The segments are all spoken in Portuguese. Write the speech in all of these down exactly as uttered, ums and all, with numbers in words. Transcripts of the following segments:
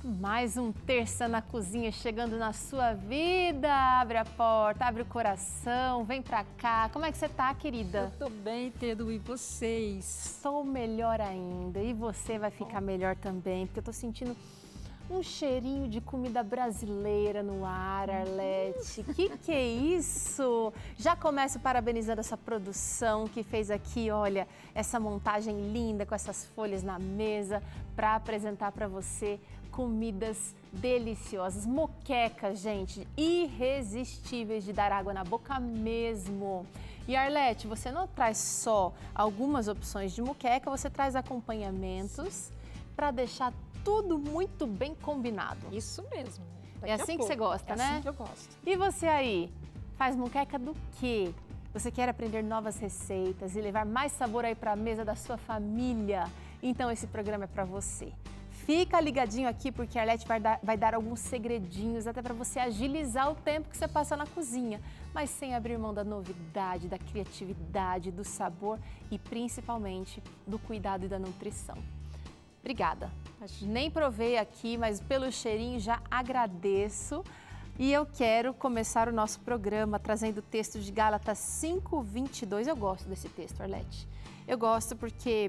Mais um Terça na Cozinha chegando na sua vida. Abre a porta, abre o coração, vem pra cá. Como é que você tá, querida? Eu tô bem, Tedu, e vocês? Sou melhor ainda. E você vai ficar melhor também, porque eu tô sentindo um cheirinho de comida brasileira no ar, Arlete. Que que é isso? Já começo parabenizando essa produção que fez aqui, olha, essa montagem linda com essas folhas na mesa para apresentar para você comidas deliciosas. Moquecas, gente, irresistíveis de dar água na boca mesmo. E Arlete, você não traz só algumas opções de moqueca, você traz acompanhamentos para deixar tudo muito bem combinado. Isso mesmo. É assim que você gosta, é né? É assim que eu gosto. E você aí, faz moqueca do quê? Você quer aprender novas receitas e levar mais sabor aí para a mesa da sua família? Então esse programa é para você. Fica ligadinho aqui porque a Arlete vai dar, vai dar alguns segredinhos até para você agilizar o tempo que você passa na cozinha, mas sem abrir mão da novidade, da criatividade, do sabor e principalmente do cuidado e da nutrição. Obrigada. Nem provei aqui, mas pelo cheirinho já agradeço. E eu quero começar o nosso programa trazendo o texto de Gálatas cinco, vinte e dois. Eu gosto desse texto, Arlete. Eu gosto porque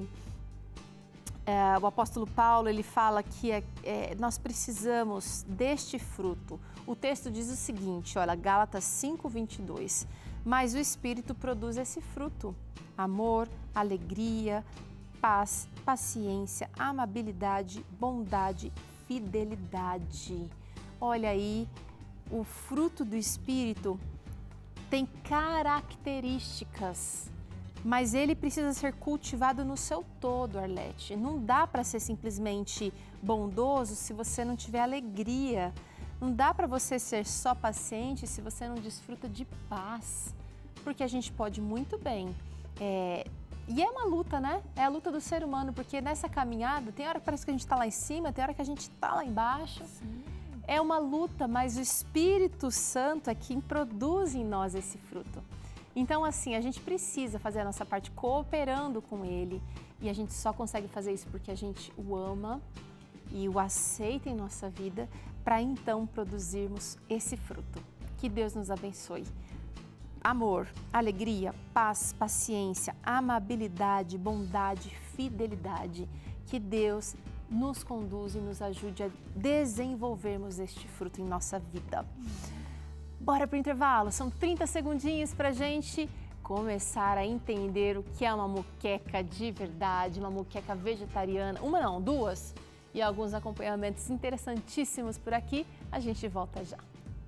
é, o apóstolo Paulo, ele fala que é, é, nós precisamos deste fruto. O texto diz o seguinte, olha, Gálatas cinco, vinte e dois. Mas o Espírito produz esse fruto: amor, alegria, paz, paciência, amabilidade, bondade, fidelidade. Olha aí, o fruto do Espírito tem características, mas ele precisa ser cultivado no seu todo, Arlete. Não dá para ser simplesmente bondoso se você não tiver alegria. Não dá para você ser só paciente se você não desfruta de paz. Porque a gente pode muito bem... É, E é uma luta, né? É a luta do ser humano, porque nessa caminhada, tem hora que parece que a gente está lá em cima, tem hora que a gente está lá embaixo. Sim. É uma luta, mas o Espírito Santo é quem produz em nós esse fruto. Então, assim, a gente precisa fazer a nossa parte cooperando com Ele. E a gente só consegue fazer isso porque a gente o ama e o aceita em nossa vida, para então produzirmos esse fruto. Que Deus nos abençoe. Amor, alegria, paz, paciência, amabilidade, bondade, fidelidade. Que Deus nos conduza e nos ajude a desenvolvermos este fruto em nossa vida. Bora para o intervalo, são trinta segundinhos para a gente começar a entender o que é uma moqueca de verdade, uma moqueca vegetariana, uma não, duas, e alguns acompanhamentos interessantíssimos por aqui. A gente volta já.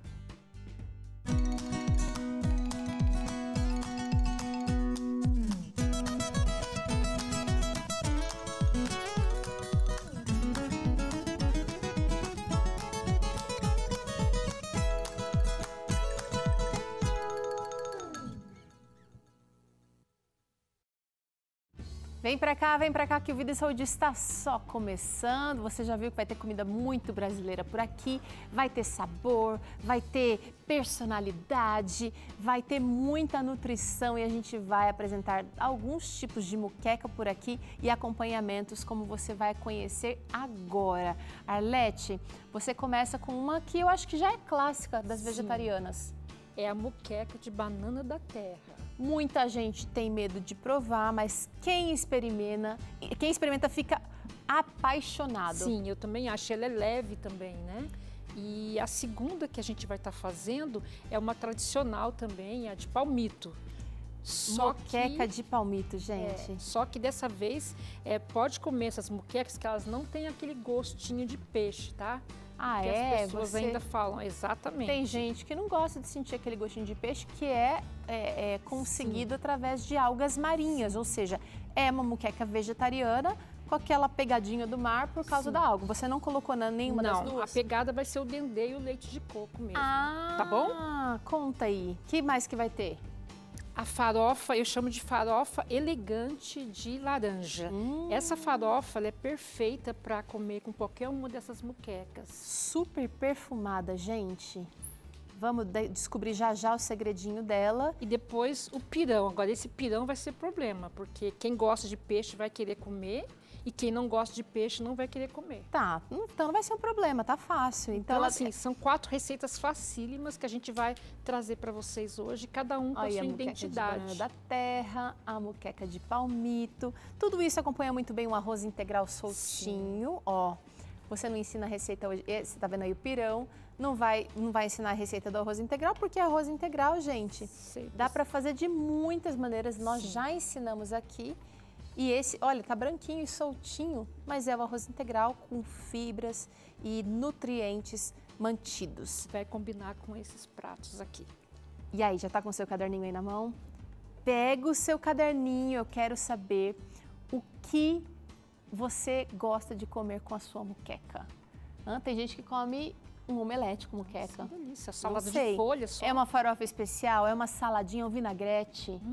Vem pra cá, vem pra cá que o Vida e Saúde está só começando. Você já viu que vai ter comida muito brasileira por aqui, vai ter sabor, vai ter personalidade, vai ter muita nutrição e a gente vai apresentar alguns tipos de moqueca por aqui e acompanhamentos como você vai conhecer agora. Arlete, você começa com uma que eu acho que já é clássica das vegetarianas. É a moqueca de banana da terra. Muita gente tem medo de provar, mas quem experimenta, quem experimenta fica apaixonado. Sim, eu também acho. Ela é leve também, né? E a segunda que a gente vai estar fazendo é uma tradicional também, a de palmito. Só moqueca que, de palmito, gente. É, só que dessa vez é, pode comer essas moquecas que elas não têm aquele gostinho de peixe, tá? Ah, que é? As pessoas Você... ainda falam, exatamente. Tem gente que não gosta de sentir aquele gostinho de peixe, que é, é, é conseguido Sim. através de algas marinhas, ou seja, é uma moqueca vegetariana com aquela pegadinha do mar por causa Sim. da alga. Você não colocou nenhuma não, das duas? A pegada vai ser o dendê e o leite de coco mesmo. Ah, tá bom? Conta aí. O que mais que vai ter? A farofa, eu chamo de farofa elegante de laranja. Hum. Essa farofa ela é perfeita para comer com qualquer uma dessas moquecas. Super perfumada, gente. Vamos descobrir já já o segredinho dela. E depois o pirão. Agora esse pirão vai ser problema, porque quem gosta de peixe vai querer comer E quem não gosta de peixe não vai querer comer. Tá, então não vai ser um problema, tá fácil. Então, Então, ela... assim, são quatro receitas facílimas que a gente vai trazer para vocês hoje, cada um com a sua a moqueca identidade. de banana da terra, a moqueca de palmito. Tudo isso acompanha muito bem um arroz integral soltinho. Sim. Ó, você não ensina a receita hoje, você tá vendo aí o pirão, não vai, não vai ensinar a receita do arroz integral, porque arroz integral, gente, Sim. dá para fazer de muitas maneiras. Nós Sim. já ensinamos aqui. E esse, olha, tá branquinho e soltinho, mas é o arroz integral com fibras e nutrientes mantidos. Vai combinar com esses pratos aqui. E aí, já tá com o seu caderninho aí na mão? Pega o seu caderninho, eu quero saber o que você gosta de comer com a sua moqueca. Ah, tem gente que come um omelete com moqueca. Nossa, que delícia, salada de folha só. É uma farofa especial, é uma saladinha, um vinagrete. Hum.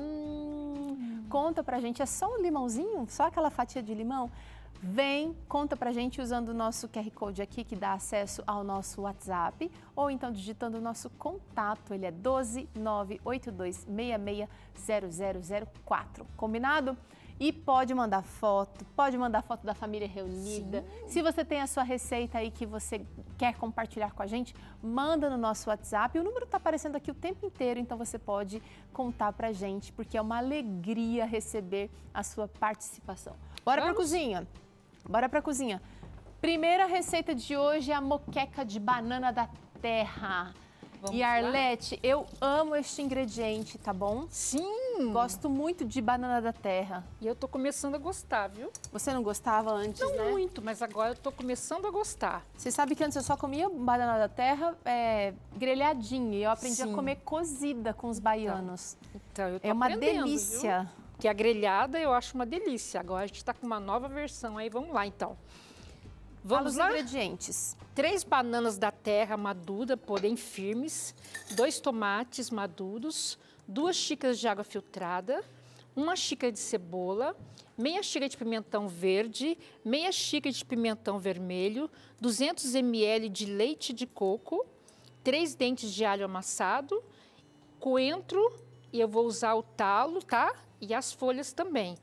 Hum. Conta pra gente, é só um limãozinho? Só aquela fatia de limão? Vem, conta pra gente usando o nosso Q R Code aqui, que dá acesso ao nosso WhatsApp, ou então digitando o nosso contato, ele é doze, nove oito dois, seis seis zero zero zero quatro. Combinado? E pode mandar foto, pode mandar foto da família reunida. Sim. Se você tem a sua receita aí que você quer compartilhar com a gente, manda no nosso WhatsApp. O número está aparecendo aqui o tempo inteiro, então você pode contar pra gente, porque é uma alegria receber a sua participação. Bora Vamos. pra cozinha. Bora pra cozinha. Primeira receita de hoje é a moqueca de banana da terra. Vamos e Arlete, lá? Eu amo este ingrediente, tá bom? Sim! Gosto muito de banana da terra. E eu tô começando a gostar, viu? Você não gostava antes, não né? Não muito, mas agora eu tô começando a gostar. Você sabe que antes eu só comia banana da terra é, grelhadinha. E eu aprendi Sim. a comer cozida com os baianos. Então, então eu tô É uma delícia. Viu? Que a grelhada eu acho uma delícia. Agora a gente tá com uma nova versão aí. Vamos lá, então. Vamos Fala lá? Os ingredientes. Três bananas da terra madura, porém firmes, dois tomates maduros, duas xícaras de água filtrada, uma xícara de cebola, meia xícara de pimentão verde, meia xícara de pimentão vermelho, duzentos mililitros de leite de coco, três dentes de alho amassado, coentro, e eu vou usar o talo, tá? E as folhas também.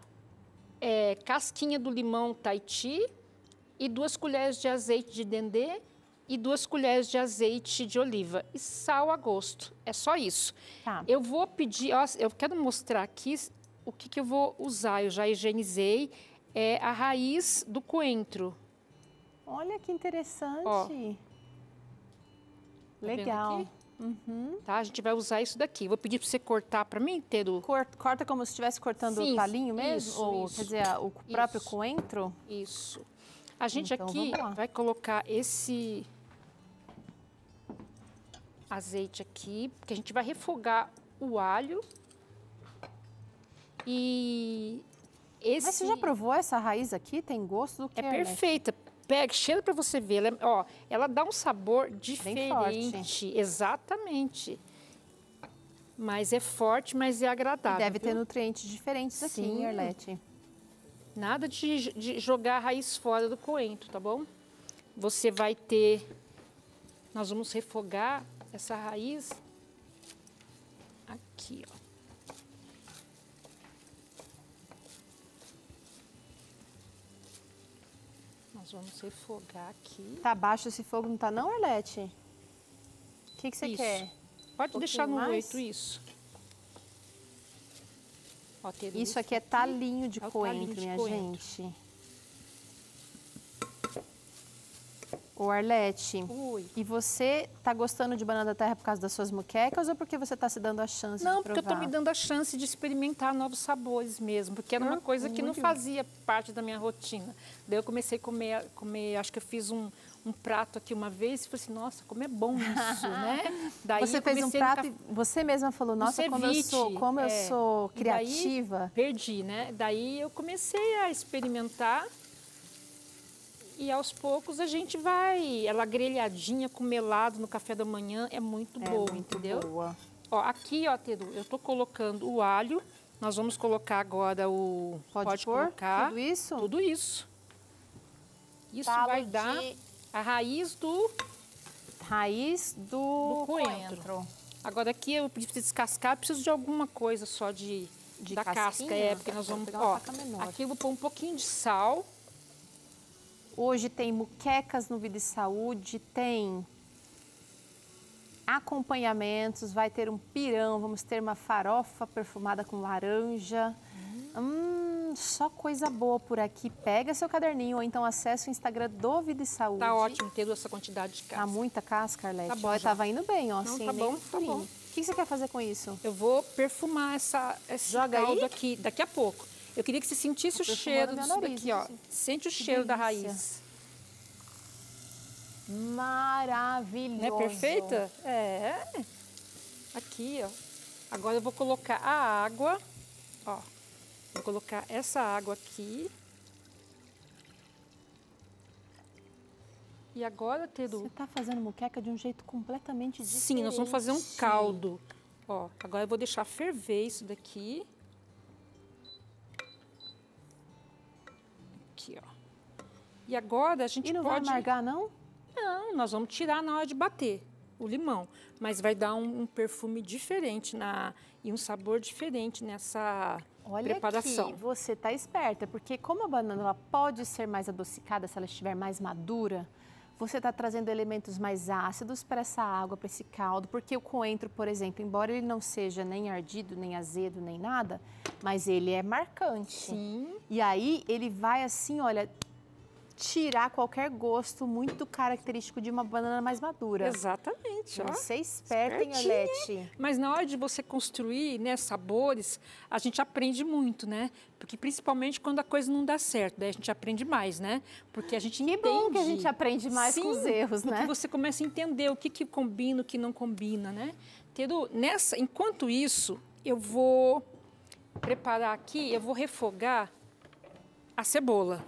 É, casquinha do limão Tahiti, e duas colheres de azeite de dendê e duas colheres de azeite de oliva e sal a gosto. É só isso. Tá. Eu vou pedir, ó, eu quero mostrar aqui o que, que eu vou usar. Eu já higienizei é a raiz do coentro. Olha que interessante. Ó. Legal. Tá, uhum. tá, a gente vai usar isso daqui. Vou pedir para você cortar para mim inteiro. Corta, corta como se estivesse cortando Sim, o talinho mesmo? Isso, Ou, isso. quer dizer, o próprio Isso. coentro? Isso. A gente então, aqui vai colocar esse azeite aqui, porque a gente vai refogar o alho. E esse... Mas você já provou essa raiz aqui? Tem gosto do que? É perfeita. Pega, cheira para você ver. Ela, ó, ela dá um sabor diferente. Bem forte. Exatamente. Mas é forte, mas é agradável. E deve viu? ter nutrientes diferentes aqui, hein, Arlete? Nada de, de jogar a raiz fora do coentro, tá bom? Você vai ter... Nós vamos refogar essa raiz aqui, ó. Nós vamos refogar aqui. Tá baixo esse fogo, não tá não, Arlete? O que, que você isso. quer? Pode um deixar no mais? oito, isso. Ó, isso aqui é talinho de é coentro, talinho de minha coentro. gente. Ô, Arlete, Oi. E você tá gostando de banana da terra por causa das suas moquecas ou porque você tá se dando a chance não, de provar? Não, porque eu tô me dando a chance de experimentar novos sabores mesmo, porque era uma hum, coisa que muito. não fazia parte da minha rotina. Daí eu comecei a comer, comer acho que eu fiz um, um prato aqui uma vez e falei assim, nossa, como é bom isso, né? Daí você fez um prato ca... e você mesma falou, nossa, como, eu sou, como é, eu sou criativa. Daí, perdi, né? Daí eu comecei a experimentar. E aos poucos a gente vai, ela grelhadinha com melado no café da manhã, é muito é boa, muito entendeu? Boa. Ó, aqui, ó, Teru, eu tô colocando o alho, nós vamos colocar agora o... Pode, pode pôr colocar tudo isso? Tudo isso. Isso Talo vai dar de... a raiz do... Raiz do, do coentro. coentro. Agora aqui eu preciso descascar, preciso de alguma coisa só de... de da casquinha? casca, é, porque nós vamos, pegar uma ó, faca menor. aqui eu vou pôr um pouquinho de sal. Hoje tem muquecas no Vida e Saúde, tem acompanhamentos, vai ter um pirão, vamos ter uma farofa perfumada com laranja. Hum, só coisa boa por aqui. Pega seu caderninho ou então acesse o Instagram do Vida e Saúde. Tá ótimo ter essa quantidade de casca. Tá muita casca, Arlete? Tá bom, Olha, já. tava indo bem, ó. Não, Sem tá nem bom, tá furinho. bom. O que você quer fazer com isso? Eu vou perfumar essa, esse Joga caldo aí? aqui daqui a pouco. Eu queria que você sentisse Tá o perfumando cheiro meu disso nariz, daqui, ó. isso. Sente o Que cheiro da delícia. raiz. Maravilhoso. Não é perfeita? É. Aqui, ó. Agora eu vou colocar a água, ó. Vou colocar essa água aqui. E agora, Teru... Você tá fazendo muqueca de um jeito completamente diferente. Sim, nós vamos fazer um caldo. Ó, agora eu vou deixar ferver isso daqui. Aqui, ó. E agora a gente E não pode... vai amargar, não? Não, nós vamos tirar na hora de bater o limão. Mas vai dar um, um perfume diferente na, e um sabor diferente nessa Olha preparação. aqui, você tá esperta, porque como a banana ela pode ser mais adocicada se ela estiver mais madura, você está trazendo elementos mais ácidos para essa água, para esse caldo, porque o coentro, por exemplo, embora ele não seja nem ardido, nem azedo, nem nada, mas ele é marcante. Sim. E aí ele vai assim, olha, tirar qualquer gosto muito característico de uma banana mais madura. Exatamente, ó. Você é esperta, hein, Espertinha. Arlete? Mas na hora de você construir, né, sabores, a gente aprende muito, né? Porque principalmente quando a coisa não dá certo, daí a gente aprende mais, né? Porque a gente Que entende. bom que a gente aprende mais Sim, com os erros, porque né? você começa a entender o que, que combina, o que não combina, né? Teru, nessa, enquanto isso, eu vou preparar aqui, eu vou refogar a cebola.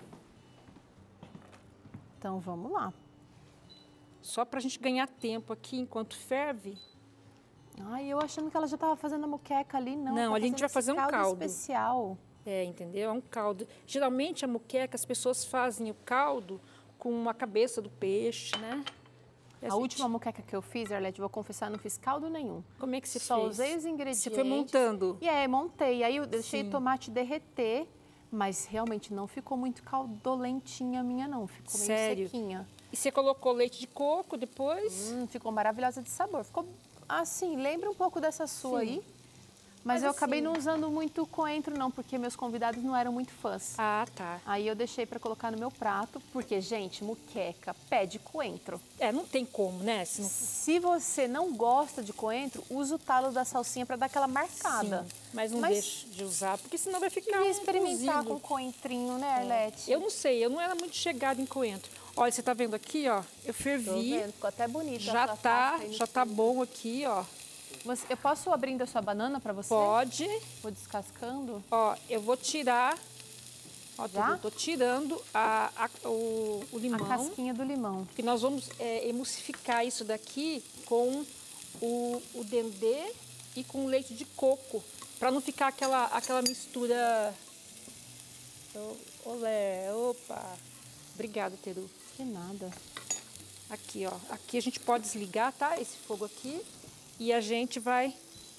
Então vamos lá. Só para a gente ganhar tempo aqui enquanto ferve. Ai, eu achando que ela já estava fazendo a moqueca ali, não. Não, tá ali a gente vai fazendo fazer um esse caldo. especial. É, entendeu? É um caldo. Geralmente a moqueca, as pessoas fazem o caldo com a cabeça do peixe, né? E A assim, última moqueca que eu fiz, Arlete, vou confessar, não fiz caldo nenhum. Como é que você Só fez? usei os ingredientes. Você foi montando? E aí, montei. Aí eu deixei Sim. o tomate derreter, mas realmente não ficou muito caldolentinha a minha, não. Ficou meio Sério? sequinha. E você colocou leite de coco depois? Hum, ficou maravilhosa de sabor. Ficou assim, lembra um pouco dessa sua Sim. aí. Mas, Mas eu acabei assim- não usando muito coentro, não, porque meus convidados não eram muito fãs. Ah, tá. Aí eu deixei para colocar no meu prato, porque, gente, muqueca pede coentro. É, não tem como, né? Se não... Se você não gosta de coentro, usa o talo da salsinha para dar aquela marcada. Sim, mas não Mas- deixe de usar, porque senão vai ficar Queria um experimentar cozido. com coentrinho, né, Arlete? Eu não sei, eu não era muito chegada em coentro. Olha, você tá vendo aqui, ó? Eu Tô fervi, vendo, ficou até bonito. já essa tá, casca aí no já tá fundo. bom aqui, ó. Você- eu posso abrindo a sua banana para você? Pode. Vou descascando. Ó, eu vou tirar, ó, Já? eu tô tirando a, a- o, o A limão, casquinha do limão. que nós vamos é, emulsificar isso daqui com o, o dendê e com leite de coco, para não ficar aquela, aquela mistura... Ô, Olé, opa! Obrigada, Teru. Que nada. Aqui, ó. Aqui a gente pode desligar, tá? Esse fogo aqui. E a gente vai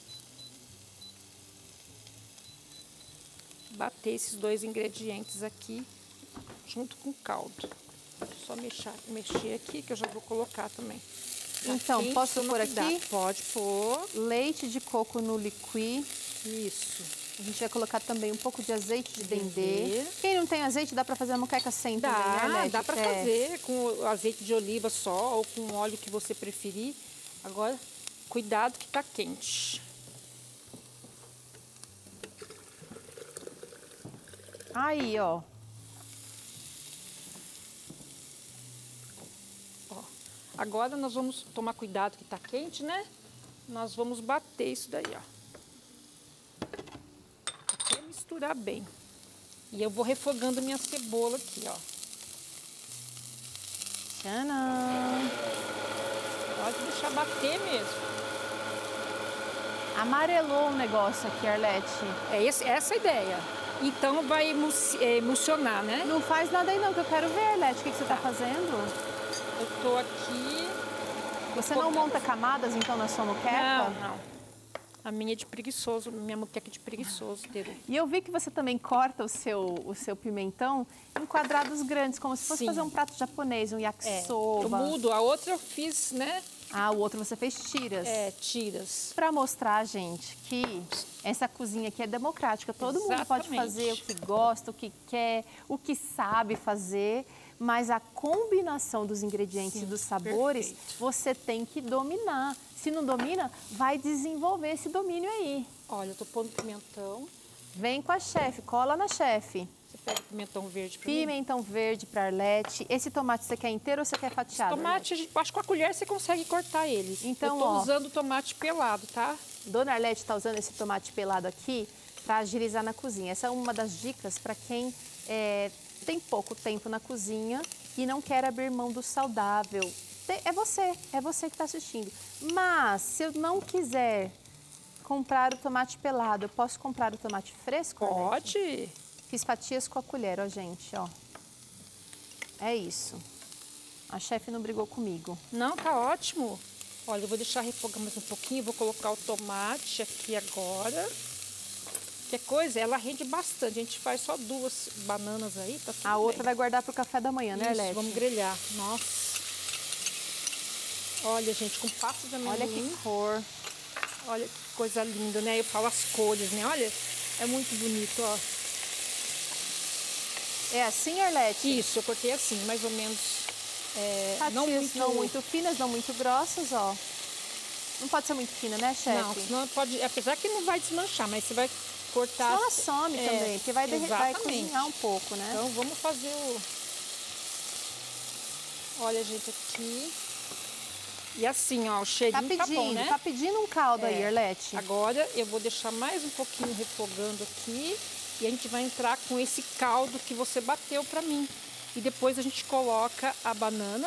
bater esses dois ingredientes aqui junto com o caldo. Só mexer, mexer aqui que eu já vou colocar também. Então, Aqui, posso toma pôr cuidado. aqui? Pode pôr. Leite de coco no liqui. Isso. A gente vai colocar também um pouco de azeite de dendê. Dendê. Quem não tem azeite, dá para fazer a moqueca sem também, né, Dá, Arlete? dá pra É. fazer com o azeite de oliva só ou com o óleo que você preferir. Agora, cuidado que tá quente. Aí, ó. Ó, agora nós vamos tomar cuidado que tá quente, né? Nós vamos bater isso daí, ó. Até misturar bem. E eu vou refogando minha cebola aqui, ó. Tcharam! Pode deixar bater mesmo. Amarelou o negócio aqui, Arlete. É esse, essa a ideia. Então vai emu- é, emulsionar, né? Não faz nada aí não, que eu quero ver, Arlete. O que, que você tá fazendo? Eu tô aqui... Você não monta camadas, então, na sua moqueca? Não, não. A minha é de preguiçoso, minha moqueca é de preguiçoso, Teru. E eu vi que você também corta o seu, o seu pimentão em quadrados grandes, como se fosse Sim. fazer um prato japonês, um É, yakisoba. eu mudo, a outra eu fiz, né? Ah, o outro você fez tiras. É, tiras. Para mostrar, gente, que essa cozinha aqui é democrática. Todo mundo pode Exatamente. fazer o que gosta, o que quer, o que sabe fazer. Mas a combinação dos ingredientes Sim, e dos sabores, perfeito. você tem que dominar. Se não domina, vai desenvolver esse domínio aí. Olha, eu tô pondo pimentão. Vem com a chefe, cola na chefe. Você pega o pimentão verde pra mim? Pimentão verde para Arlete. Esse tomate você quer inteiro ou você quer fatiado? Tomate, a gente- acho que com a colher você consegue cortar ele. Então, eu tô ó. usando tomate pelado, tá? Dona Arlete está usando esse tomate pelado aqui para agilizar na cozinha. Essa é uma das dicas para quem é, tem pouco tempo na cozinha e não quer abrir mão do saudável. Te- É você, é você que está assistindo. Mas se eu não quiser comprar o tomate pelado, eu posso comprar o tomate fresco? Arlete? Pode. Fiz fatias com a colher, ó, gente, ó. É isso. A chefe não brigou comigo. Não, tá ótimo. Olha, eu vou deixar refogar mais um pouquinho, vou colocar o tomate aqui agora. Que coisa, ela rende bastante. A gente faz só duas bananas aí, tá tudo A outra bem. vai guardar para o café da manhã, né, Isso, Arlete? vamos grelhar. Nossa. Olha, gente, com pasta de amendoim. Olha que cor. Olha que coisa linda, né? Eu falo as cores, né? Olha, é muito bonito, ó. É assim, Arlete? Isso, eu cortei assim, mais ou menos. É, Fatias não muito, não muito finas, não muito grossas, ó. Não pode ser muito fina, né, chefe? Não, senão pode. Apesar que não vai desmanchar, mas você vai cortar. Senão ela some É, também, porque vai, derre- vai exatamente. cozinhar um pouco, né? Então vamos fazer o. Olha, gente, aqui. E assim, ó, o Tá cheirinho tá, pedindo, bom, né? tá pedindo um caldo aí, É. Arlete. Agora eu vou deixar mais um pouquinho refogando aqui e a gente vai entrar com esse caldo que você bateu pra mim. E depois a gente coloca a banana.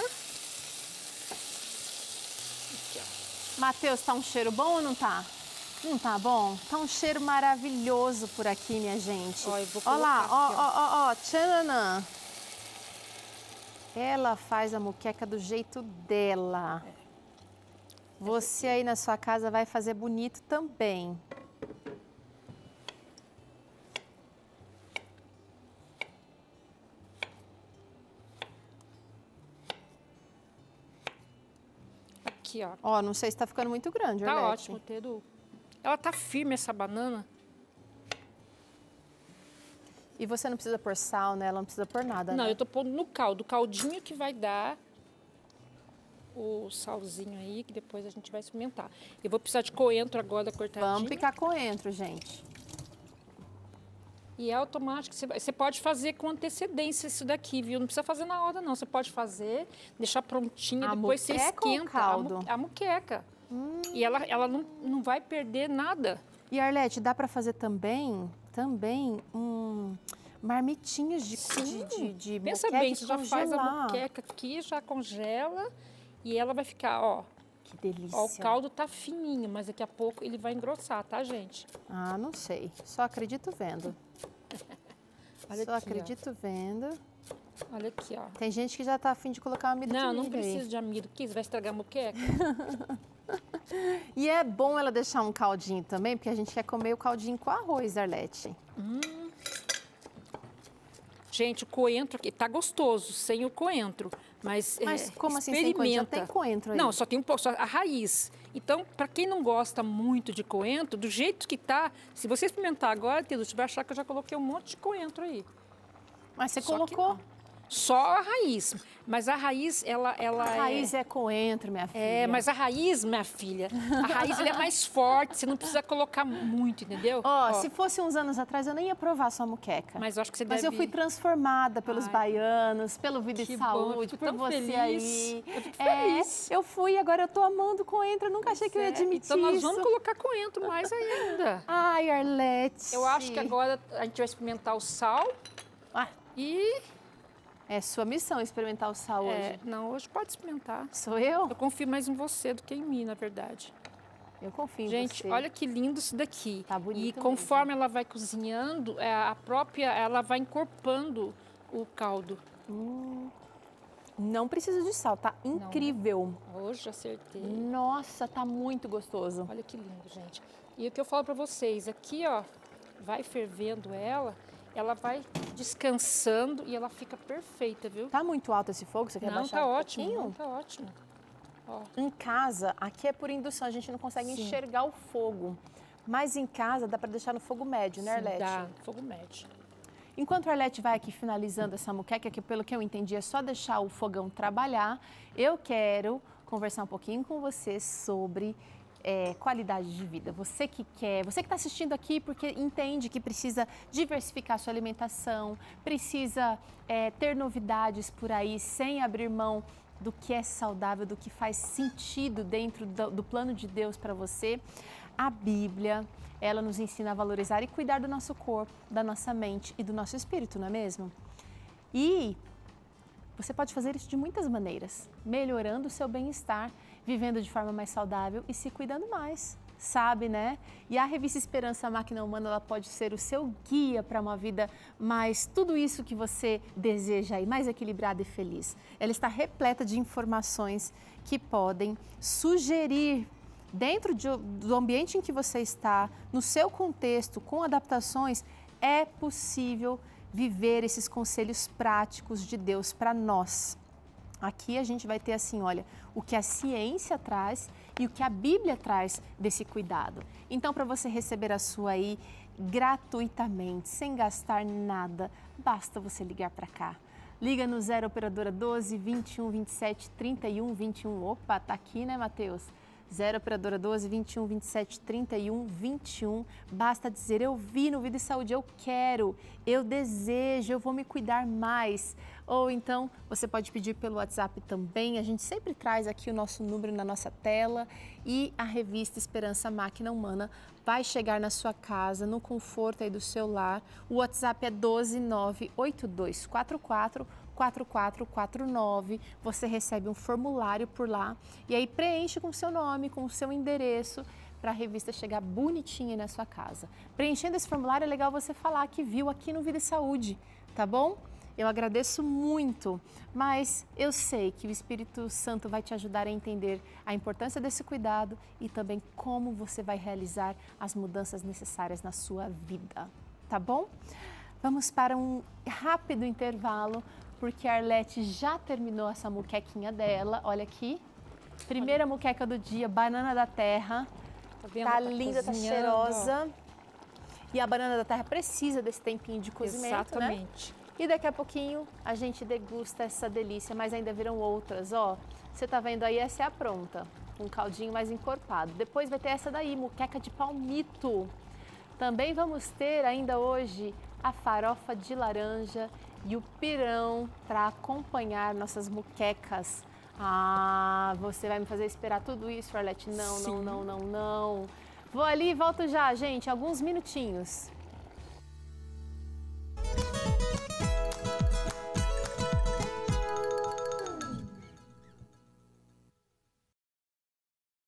Aqui, ó. Matheus, tá um cheiro bom ou não tá? Não tá bom? Tá um cheiro maravilhoso por aqui, minha gente. Ó, eu vou Ó lá, colocar ó, aqui, ó, ó, ó, tchananã. Ela faz a moqueca do jeito dela. Você aí na sua casa vai fazer bonito também. Aqui, ó. Ó, não sei se tá ficando muito grande, Tá Arlete. ótimo, Teru. Ela tá firme, essa banana. E você não precisa pôr sal, né? Ela não precisa pôr nada, Não, né? eu tô pondo no caldo. O caldinho que vai dar o salzinho aí, que depois a gente vai experimentar. Eu vou precisar de coentro agora cortadinho. Vamos picar coentro, gente. E é automático. Você, vai- você pode fazer com antecedência isso daqui, viu? Não precisa fazer na hora, não. Você pode fazer, deixar prontinha, A depois você moqueca ou o esquenta caldo? A, mu- a muqueca. E ela, ela não, não vai perder nada. E Arlete, dá para fazer também, também um marmitinhas de, de, de, de Pensa moqueca bem, e você já faz a congelar. muqueca aqui, já congela e ela vai ficar, ó. Que delícia. Ó, o caldo tá fininho, mas daqui a pouco ele vai engrossar, tá, gente? Ah, não sei. Só acredito vendo. Olha Só aqui, acredito vendo. ó. Olha aqui, ó. Tem gente que já tá afim de colocar uma amido Não, de não milho aí. precisa de amido. Que isso vai estragar a muqueca? E é bom ela deixar um caldinho também, porque a gente quer comer o caldinho com arroz, Arlete. Gente, o coentro aqui tá gostoso, sem o coentro. Mas, Mas é, como assim sem coentro? Já experimenta. tem coentro aí. Não, só tem um pouco, só a raiz. Então, para quem não gosta muito de coentro, do jeito que tá, se você experimentar agora, Tedu, você vai achar que eu já coloquei um monte de coentro aí. Mas você Só que colocou. não. Só a raiz. Mas a raiz, ela, ela A é... raiz é coentro, minha filha. É, mas a raiz, minha filha, a raiz ela é mais forte, você não precisa colocar muito, entendeu? Ó, se fosse uns anos atrás, eu nem ia provar sua moqueca. Mas eu acho que você Mas deve... eu fui transformada pelos Ai, baianos, pelo Vida e que bom, eu Saúde, fico por tão você feliz. aí. Eu fico É, feliz. eu fui e agora eu tô amando coentro. Eu nunca achei que eu ia É, admitir então nós isso. vamos colocar coentro mais ainda. Ai, Arlete. Eu acho que agora a gente vai experimentar o sal Ah, e... é sua missão experimentar o sal é, hoje. não, hoje pode experimentar. Sou eu? Eu confio mais em você do que em mim, na verdade. Eu confio em Gente, você. olha que lindo isso daqui. Tá bonito E conforme ela vai cozinhando, é, a própria, ela vai encorpando o caldo. Hum. Não precisa de sal, tá incrível. Não, né? Hoje acertei. Nossa, tá muito gostoso. Olha que lindo, gente. E o que eu falo para vocês, aqui, ó, vai fervendo ela, ela vai descansando e ela fica perfeita, viu? Tá muito alto esse fogo? Você quer não, baixar tá um ótimo, pouquinho? não, tá ótimo. Ó. Em casa, aqui é por indução, a gente não consegue Sim. enxergar o fogo. Mas em casa dá para deixar no fogo médio, né, Arlete? Dá, fogo médio. Enquanto a Arlete vai aqui finalizando essa moqueca, que pelo que eu entendi é só deixar o fogão trabalhar, eu quero conversar um pouquinho com você sobre é, qualidade de vida. Você que quer, você que está assistindo aqui porque entende que precisa diversificar sua alimentação, precisa é, ter novidades por aí sem abrir mão do que é saudável, do que faz sentido dentro do, do plano de Deus para você. A Bíblia, ela nos ensina a valorizar e cuidar do nosso corpo, da nossa mente e do nosso espírito, não é mesmo? E você pode fazer isso de muitas maneiras, melhorando o seu bem-estar, vivendo de forma mais saudável e se cuidando mais, sabe, né? E a revista Esperança Máquina Humana, ela pode ser o seu guia para uma vida mais, tudo isso que você deseja aí, mais equilibrada e feliz. Ela está repleta de informações que podem sugerir dentro de, do ambiente em que você está, no seu contexto, com adaptações, é possível viver esses conselhos práticos de Deus para nós. Aqui a gente vai ter assim, olha, o que a ciência traz e o que a Bíblia traz desse cuidado. Então, para você receber a sua aí gratuitamente, sem gastar nada, basta você ligar para cá. Liga no zero operadora doze, vinte e um, vinte e sete, trinta e um, vinte e um. Opa, tá aqui, né, Matheus? zero operadora doze, vinte e um, vinte e sete, trinta e um, vinte e um. Basta dizer, eu vi no Vida e Saúde, eu quero, eu desejo, eu vou me cuidar mais. Ou então, você pode pedir pelo WhatsApp também. A gente sempre traz aqui o nosso número na nossa tela e a revista Esperança Máquina Humana vai chegar na sua casa, no conforto aí do seu lar. O WhatsApp é doze, nove oito dois quatro quatro, quatro quatro quatro nove. Você recebe um formulário por lá e aí preenche com o seu nome, com o seu endereço, para a revista chegar bonitinha na sua casa. Preenchendo esse formulário é legal você falar que viu aqui no Vida e Saúde, tá bom? Eu agradeço muito, mas eu sei que o Espírito Santo vai te ajudar a entender a importância desse cuidado e também como você vai realizar as mudanças necessárias na sua vida, tá bom? Vamos para um rápido intervalo, porque a Arlete já terminou essa muquequinha dela. Olha aqui, primeira muqueca do dia, banana da terra. Tá, vendo? Tá Tá linda, tá cozinhando, cheirosa. E a banana da terra precisa desse tempinho de cozimento, Exatamente. Né? E daqui a pouquinho a gente degusta essa delícia, mas ainda virão outras, ó. Você tá vendo aí, essa é a pronta, um caldinho mais encorpado. Depois vai ter essa daí, muqueca de palmito. Também vamos ter ainda hoje a farofa de laranja e o pirão para acompanhar nossas muquecas. Ah, você vai me fazer esperar tudo isso, Arlete? Não, Sim. não, não, não, não. Vou ali e volto já, gente, alguns minutinhos.